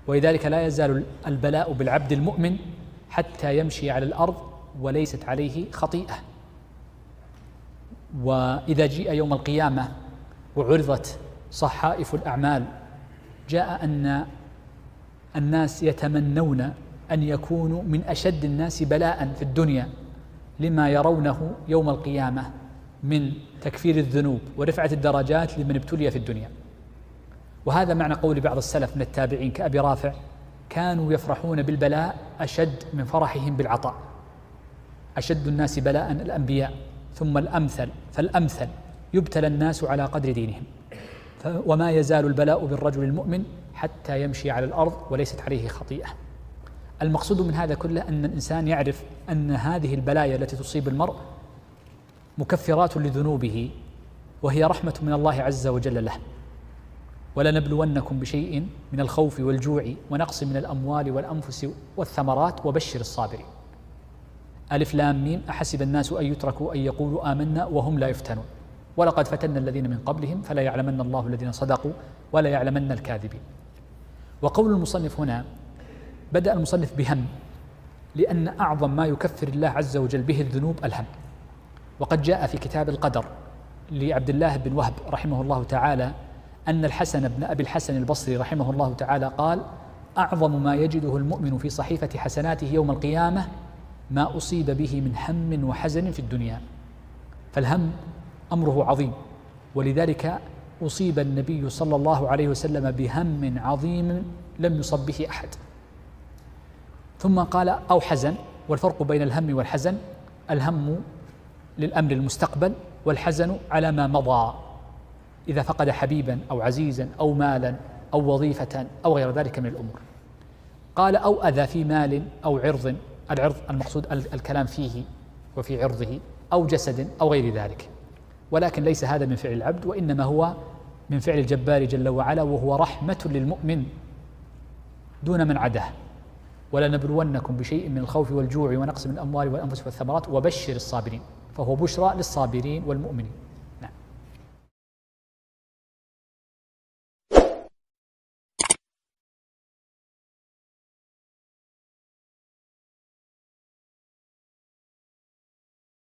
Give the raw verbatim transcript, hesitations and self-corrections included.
ولذلك لا يزال البلاء بالعبد المؤمن حتى يمشي على الأرض وليست عليه خطيئة. وإذا جيء يوم القيامة وعرضت صحائف الأعمال جاء أن الناس يتمنون أن يكونوا من أشد الناس بلاء في الدنيا لما يرونه يوم القيامة من تكفير الذنوب ورفعة الدرجات لمن ابتلي في الدنيا. وهذا معنى قول بعض السلف من التابعين كأبي رافع: كانوا يفرحون بالبلاء أشد من فرحهم بالعطاء. أشد الناس بلاء الأنبياء ثم الأمثل فالأمثل، يبتلى الناس على قدر دينهم. وما يزال البلاء بالرجل المؤمن حتى يمشي على الأرض وليست عليه خطيئة. المقصود من هذا كله أن الإنسان يعرف أن هذه البلايا التي تصيب المرء مكفرات لذنوبه، وهي رحمة من الله عز وجل له. ولنبلونكم بشيء من الخوف والجوع ونقص من الأموال والأنفس والثمرات وبشر الصابرين. ألف لام ميم: أحسب الناس أن يتركوا أن يقولوا آمنا وهم لا يفتنون ولقد فتنا الذين من قبلهم فلا يعلمن الله الذين صدقوا ولا يعلمن الكاذبين. وقول المصنف هنا: بدأ المصنف بهم، لأن أعظم ما يكفر الله عز وجل به الذنوب الهم. وقد جاء في كتاب القدر لعبد الله بن وهب رحمه الله تعالى أن الحسن بن أبي الحسن البصري رحمه الله تعالى قال: أعظم ما يجده المؤمن في صحيفة حسناته يوم القيامة ما أصيب به من هم وحزن في الدنيا. فالهم أمره عظيم، ولذلك أصيب النبي صلى الله عليه وسلم بهم عظيم لم يصب به أحد. ثم قال: أو حزن. والفرق بين الهم والحزن: الهم للأمر المستقبل، والحزن على ما مضى، إذا فقد حبيبا أو عزيزا أو مالا أو وظيفة أو غير ذلك من الأمور. قال: أو أذى في مال أو عرض. العرض المقصود الكلام فيه وفي عرضه، أو جسد أو غير ذلك. ولكن ليس هذا من فعل العبد، وإنما هو من فعل الجبار جل وعلا، وهو رحمة للمؤمن دون من عداه. ولنبلونكم بشيء من الخوف والجوع ونقص من الأموال والأنفس والثمرات وبشر الصابرين، فهو بشرى للصابرين والمؤمنين.